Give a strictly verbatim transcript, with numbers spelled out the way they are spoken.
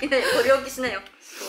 いやいや、ご病気しなよ。 そう